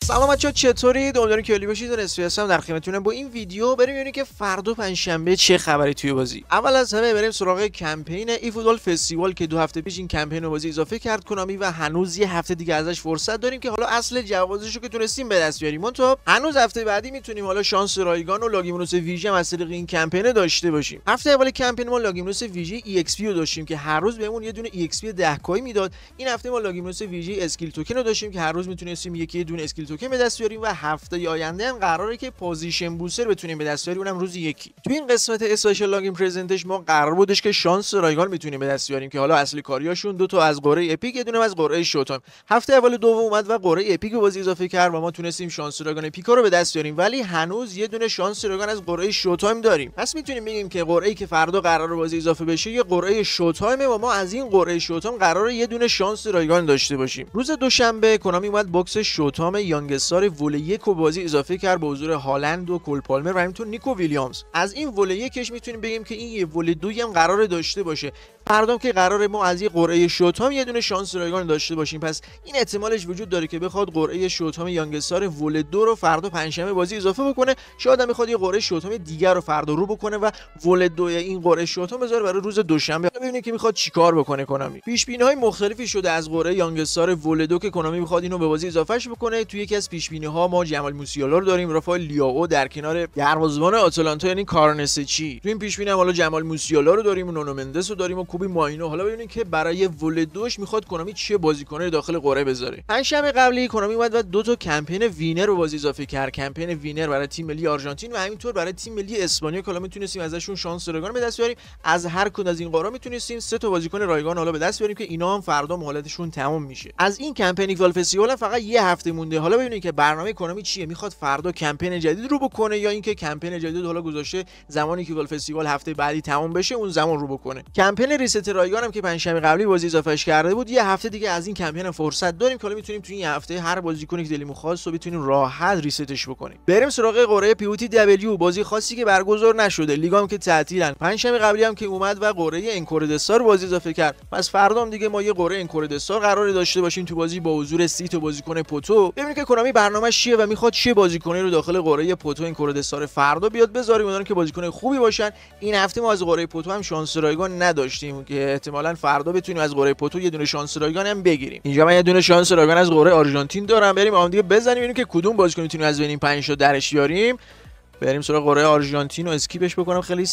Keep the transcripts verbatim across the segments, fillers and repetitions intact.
سلام بچه‌ها، چطورید؟ امیدوارم که عالی باشید. نصفی هستم در خدمتتونم با این ویدیو. بریم ببینیم که فردا پنجشنبه چه خبری توی بازی. اول از همه بریم سراغ کمپین ای فوتبال فستیوال که دو هفته پیش این کمپین رو بازی اضافه کرد کنامی و هنوز یه هفته دیگه ازش فرصت داریم که حالا اصل جوازش رو که تونستیم به دست بیاریم. تو هنوز هفته بعدی میتونیم حالا شانس رایگان و لاگیمونوس ویژه از طریق این کمپین داشته باشیم. هفته اول کمپین ما لاگیمونوس ویژه ای ایکس پی رو داشتیم که هر روز بهمون یه دونه ای ایکس پی ده کای میداد. این هفته ما لاگیمونوس ویژه اسکیل توکن رو داشتیم که هر روز میتونستیم یکی یه دونه اسکیل توکن به دست بیاریم و هفته آینده هم قراره که پوزیشن بوستر بتونیم به دست بیاریم، اونم روز یکی. تو این قسمت اسپیشال لاگین پرزنتش ما قرار بودش که شانس رایگان میتونیم به دست بیاریم که حالا اصلی کاریاشون دو تا از قرعه اپیک، یه دونه از قرعه شوتایم. هفته اول دوم اومد و قرعه اپیک بازی اضافه کرد و ما تونستیم شانس رایگان اپیکا رو به دست بیاریم، ولی هنوز یه دونه شانس رایگان از قرعه شوتایم داریم. پس میتونیم بگیم که قرعه‌ای که فردا قراره بازی اضافه بشه یه قرعه شوتایم و ما از این قرعه شوتایم قراره یه دونه شانس رایگان داشته باشیم. روز دوشنبه کنامی اومد باکس شوتایم یانگستار وول یک رو بازی اضافه کرد به حضور هالند و کول پالمر و همینطور نیکو ویلیامز. از این وول یکش میتونیم بگیم که این یه وول دوی هم قراره داشته باشه. فردا که قراره ما از این قرعه شوتایم یه دونه شانس رایگان داشته باشیم، پس این احتمالش وجود داره که بخواد قرعه شوتایم یانگستار وول دو رو فردا پنجشنبه بازی اضافه بکنه. شاید هم بخواد یه قرعه شوتایم دیگر رو فردا رو بکنه و وول دو این قرعه شوتایم بذاره برای روز دوشنبه. ببینیم که میخواد چیکار بکنه کنامی. پیش بینی های مختلفی شده از قرعه یانگستار وول دو که کنامی میخواد اینو به بازی اضافهش بکنه. توی یکی از پیش بینی ها ما جمال موسیالا رو داریم، رافائل لیائو در کنار دروازه‌بان آتالانتا یعنی کارنسچی. تو این پیش بینی هم حالا جمال موسیالا رو داریم، نونو مندس رو داریم و کوبی ماینو. حالا ببینیم که برای وول دوش میخواد کنامی چه بازیکنی داخل قرعه بذاره. پنجشنبه قبلی کنامی اومد و دو تا کمپین وینر رو بازی اضافه کرد. کمپین وینر برای تیم ملی آرژانتین و همینطور برای تیم ملی اسپانیا که حالا میتونستیم ازشون شانس رایگان به دست بیاریم. از هر کدوم از این قرعه میتونستیم سه تا بازیکن رایگان حالا به دست بیاریم که اینا هم فردا مهلتشون تمام میشه. از این کمپین فوتبال فستیوال فقط یه هفته مونده. حالا ببینیم که برنامه کنامی چیه، میخواد فردا کمپین جدید رو بکنه یا اینکه کمپین جدید حالا گذاشته زمانی که فوتبال فستیوال هفته بعدی تمام بشه اون زمان رو بکنه. کمپین ریست رایگان هم که پنجشنبه قبلی بازی اضافهش کرده بود، یه هفته دیگه از این کمپین فرصت داریم که حالا میتونیم تو این هفته هر بازیکنی که دلمون خواست رو بتونیم راحت ریستش بکنیم. بریم سراغ قرعه پی او تی دبلیو، بازی خاصی که برگزار نشده، لیگ هم که تعطیلن. پنجشنبه قبلی هم که اومد و قرعه انکوردستار بازی اضافه کرد. پس فردا هم دیگه ما یه قرعه انکوردستار قراره داشته باشیم تو بازی با حضور سی تا بازیکن پوتو. ببینیم که کنامی برنامه‌اش چیه و میخواد چه بازیکنی رو داخل قرعه پوتو انکوردستار فردا بیاد بذاریم. اونایی که بازیکن خوبی باشن. این هفته ما از قرعه پوتو هم شانس رایگان نداشتیم که احتمالاً فردا بتونیم از قرعه پوتو یه دونه شانس رایگان هم بگیریم. اینجا من یه دونه شانس رایگان از قرعه آرژانتین دارم. بریم اون دیگه بزنیم ببینیم که کدوم بازیکن میتونیم از بین پنج تا درش بیاریم. بریم سراغ قرعه آرژانتین و اسکیپش بکنم خیلی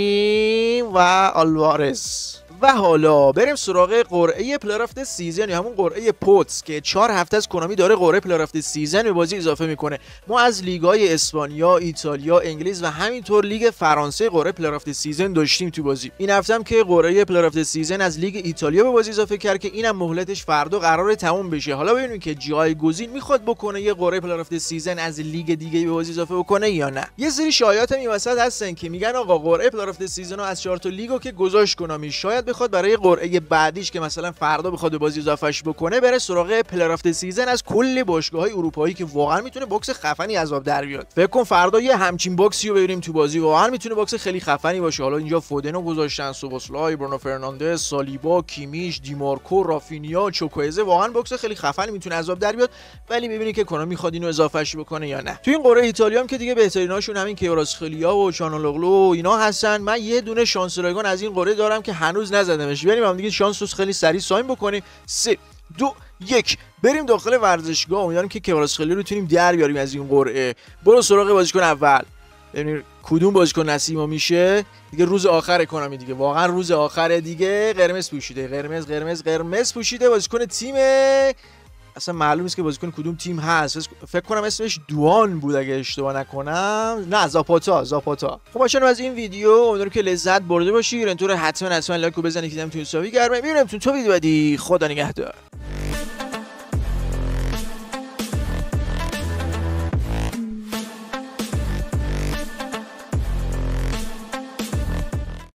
سریع و آلوارز. و حالا بریم سراغ قرعه پلیر اف سیزن یا همون قرعه پوتس که چهار هفته از کنامی داره قرعه پلیر اف سیزن به بازی اضافه میکنه. ما از لیگ‌های اسپانیا، ایتالیا، انگلیس و همینطور لیگ فرانسه قرعه پلیر اف سیزن داشتیم تو بازی. این هفته هم که قرعه پلیر اف سیزن از لیگ ایتالیا به بازی اضافه کرد که اینم مهلتش فردا قراره تموم بشه. حالا ببینیم که جایگزین میخواد بکنه یه قرعه پلیر اف سیزن از لیگ دیگه به بازی اضافه بکنه یا نه. یه سری شایعات هم این وسط هستن که میگن آقا قرعه پلیر اف سیزن رو از چهار تا لیگو که گذاشت کنامی، شاید بخواد برای قرعه بعدیش که مثلا فردا بخواد به بازی اضافهش بکنه بره سراغ پلیر اف سیزن از کل باشگاه‌های اروپایی که واقعا میتونه باکس خفنی از آب در بیاد. فکر کن فردا یه همچین باکسی رو ببینیم تو بازی، واقعا میتونه باکس خیلی خفنی باشه. حالا اینجا فودنو گذاشتن، سوبوسلای، برونو فرناندز، سالیبا، کیمیش، دیمارکو، رافینیا، چوکوزه، واقعا باکس خیلی خفنی میتونه از آب در بیاد. ولی ببینید که کنامی میخواد اینو اضافهش بکنه یا نه. تو این قرعه ایتالیا هم که دیگه بهتریناشون همین کیوراسخلیا و چانالوگلو و اینا هستن. من یه دونه شانس رایگان از این قرعه دارم که هنوز نزدمش. بریم هم دیگه شانس رو خیلی سریع ساین بکنیم. سه دو یک بریم داخل ورزشگاه. امیدوارم که کیوراسخلیا رو بتونیم در بیاریم از این قرعه. برو سراغ بازیکن اول. ببینیم کدوم بازیکن نصیب میشه. دیگه روز آخر کنامی دیگه، واقعا روز آخر دیگه. قرمز پوشیده، قرمز قرمز قرمز پوشیده بازیکن تیم، اصلا معلوم نیست که بازیکن کدوم تیم هست. فکر کنم اسمش دوان بود اگه اشتباه نکنم. نه زاپاتا زاپاتا. خب باشن از این ویدیو امیدوارم که لذت برده باشید. اینطور حتما حتما لایک رو بزنید که دم تو حسابی گرمه. میبینم تو تو ویدیو بعدی. خدا نگهدار.